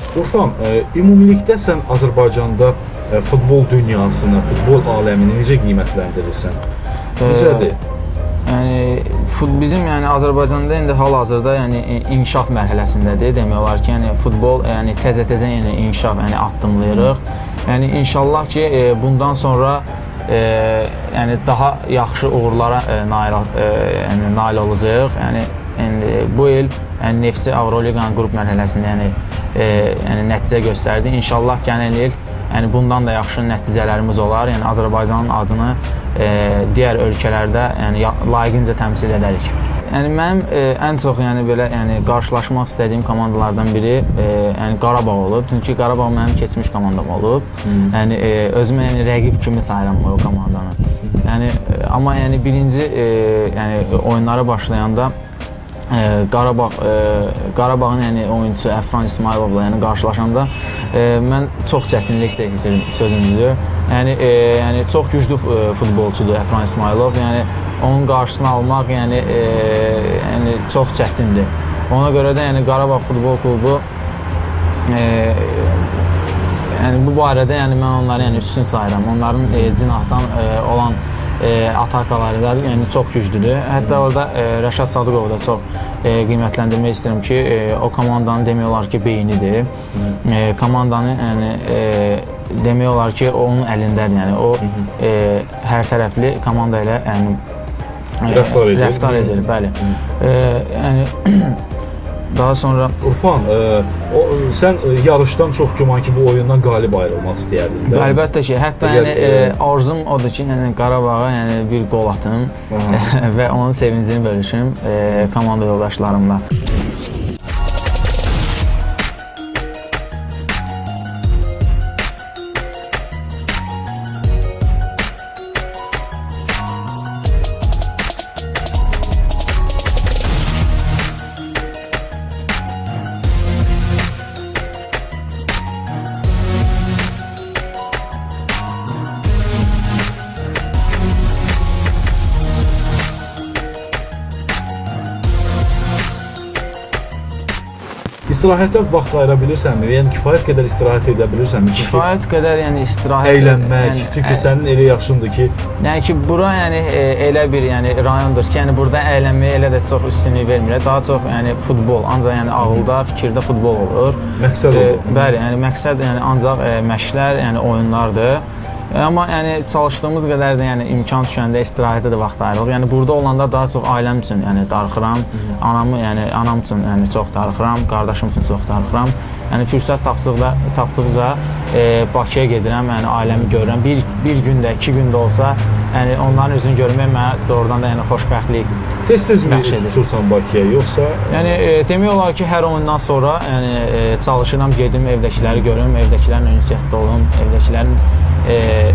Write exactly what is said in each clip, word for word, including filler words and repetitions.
Urfan, e, ümumilikdə sən Azərbaycanda e, futbol dünyasını, futbol aləmini necə qiymətləndirirsən? Necədir? Yəni bizim yəni Azərbaycanda indi hal-hazırda yəni inkişaf mərhələsindədir. Demək olar ki, yəni futbol yəni təzə-təzə yəni inkişaf yəni addımlayırıq. Yəni inşallah ki, bundan sonra e, yəni daha yaxşı uğurlara e, nail e, yəni nail olacağıq. Yəni, yəni bu il yəni Neftçi Avroliqanın qrup mərhələsində yəni e, yəni nəticə göstərdi. İnşallah gələn il yəni bundan da yaxşı nəticələrimiz olar. Yəni Azərbaycanın adını e, digər ölkələrdə yəni layiqincə təmsil edərik. Yəni mənim e, ən çox yəni belə yəni qarşılaşmaq istədiyim komandalardan biri e, yəni Qarabağ olub. Çünki Qarabağ mənim keçmiş komandam olub. Hmm. Yəni e, özümə yəni rəqib kimi sayıram o komandanı. Yəni e, amma yəni birinci e, yəni oyunlara başlayanda e, Qarabağ e, Qarabağın yəni oyunçusu Əfran İsmayılovla yəni qarşılaşanda e, mən çox çətinlik çəkdim sözümüzü. Yəni e, yəni çox güclü e, futbolçudur Əfran İsmayılov. Yəni onun qarşısını almaq yəni e, yəni çox çətindir. Ona görə də yəni Qarabağ Futbol Klubu e, yəni bu barədə yəni mən onları yəni üstün sayıram. Onların e, cinahdan e, olan e, atakaları da yəni çox güclüdür. Hətta orada e, Rəşad Sadıqov da çox e, qiymətləndirmək istəyirəm ki, e, o komandanın demək olar ki beynidir. E, komandanın yəni e, demək olar ki onun əlindədir. Yəni o e, hər tərəfli komanda ilə yəni rəftar edir. Rəftar edir, bəli. E, yəni daha sonra Urfan, e, o, sən yarışdan çox güman ki bu oyundan qalib ayrılmaq istəyərdin də. Əlbəttə ki, hətta yəni e, arzum odur ki, yəni Qarabağa yəni bir qol atım və onun sevincini bölüşüm e, komanda yoldaşlarımla. İstirahətə vaxt ayıra bilirsənmi? Yəni kifayət qədər istirahət edə bilirsənmi? Kifayət qədər yəni istirahət əylənmək, yəni, çünki ə, sənin elə yaşındır ki, yəni ki bura yəni e, elə bir yəni rayondur ki, yəni burada əylənməyə elə də çox üstünlük vermirlər. Daha çox yəni futbol, ancaq yəni ağılda, fikirdə futbol olur. Məqsəd e, olur. Bəli, yəni məqsəd yəni ancaq e, məşqlər, yəni oyunlardır. Amma yəni çalışdığımız qədər də yəni imkan düşəndə istirahətə də vaxt ayırırıq. Yəni burada olanda daha çox ailəm üçün yəni darıxıram. Anamı yəni anam üçün yəni çox darıxıram, qardaşım üçün çox darıxıram. Yəni fürsət tapdıqda tapdıqca e, Bakıya gedirəm, yəni ailəmi görürəm. Bir bir gündə, iki gündə olsa, yəni onların üzünü görmək mənə doğrudan da yəni xoşbəxtlik. Tez-tez mi tutursan Bakıya, yoxsa? Yəni e, demək olar ki, hər oyundan sonra yəni e, çalışıram gedim, evdəkiləri görüm, evdəkilərlə ünsiyyətdə olum, evdəkilərin e,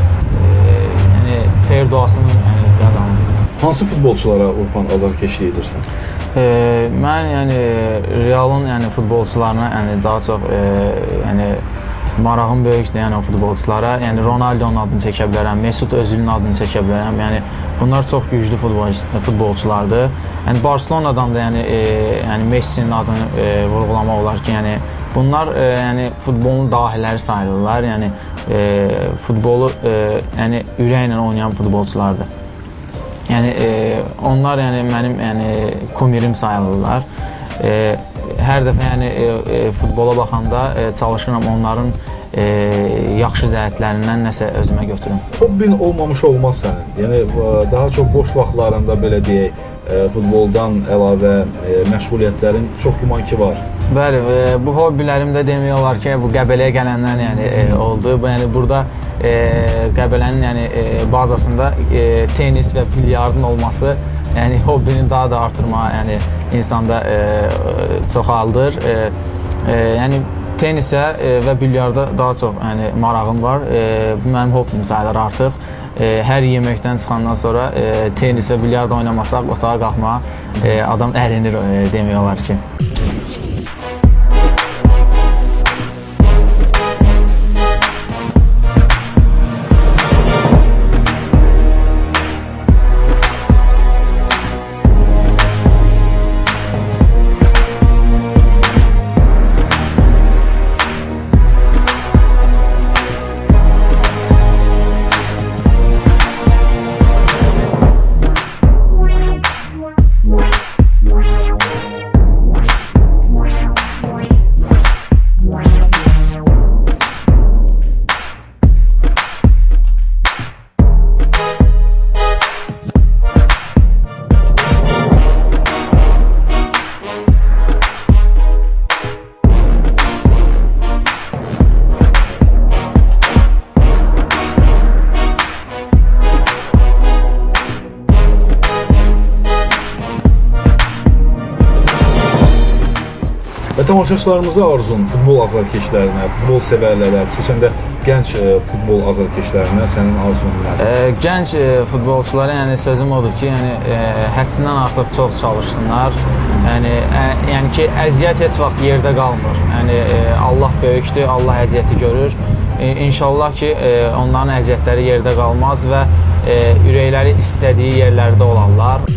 e, yəni xeyir duasını yəni qazanım. Hansı futbolçulara Urfan azarkeşlik edirsən? E, mən yəni Realın yəni futbolçularına yəni daha çox e, yəni marağım böyükdür yəni o futbolçulara. Yəni Ronaldonun adını çəkə bilərəm, Mesut Özilin adını çəkə bilərəm. Yəni bunlar çox güclü futbolçu, futbolçulardır. Yəni Barcelonadan da yəni e, yəni Messinin adını e, vurğulamaq olar ki, yəni bunlar e, yəni futbolun dahiləri sayılırlar. Yəni e, futbolu e, yəni ürəklə oynayan futbolçulardır. Yəni e, onlar yəni mənim yəni kumirim sayılırlar. E, hər dəfə yəni e, e, futbola baxanda e, çalışıram onların e, yaxşı cəhətlərindən nəsə özümə götürüm. Hobbin olmamış olmaz sənin. Yəni daha çox boş vaxtlarında belə deyək, e, futboldan əlavə e, məşğuliyyətlərin çox güman ki var. Bəli, e, bu hobbilərimdə demək olar ki, bu Qəbələyə gələndən yəni e, oldu. Bu yəni burada e, Qəbələnin yəni e, bazasında e, tenis və bilyardın olması yəni hobbini daha da artırmağa yəni insanda e, çoxaldır. E, e, yəni tenisə e, və bilyarda daha çox yəni marağım var. E, bu mənim hobbim sayılır artıq. E, hər yeməkdən çıxandan sonra e, tenis və bilyard oynamasaq otağa qalxmağa e, adam ərinir e, demək olar ki. Tamaşaçılarımıza arzun futbol azarkeşlərinə, futbol sevərlərə, xüsusən də gənc futbol azarkeşlərinə sənin arzun nədir? Gənc futbolçulara yəni sözüm odur ki, yəni həddindən artıq çox çalışsınlar. Yəni yəni ki, əziyyət heç vaxt yerdə qalmır. Yəni Allah böyükdür, Allah əziyyəti görür. İnşallah ki, onların əziyyətləri yerdə qalmaz və ürəkləri istədiyi yerlərdə olarlar.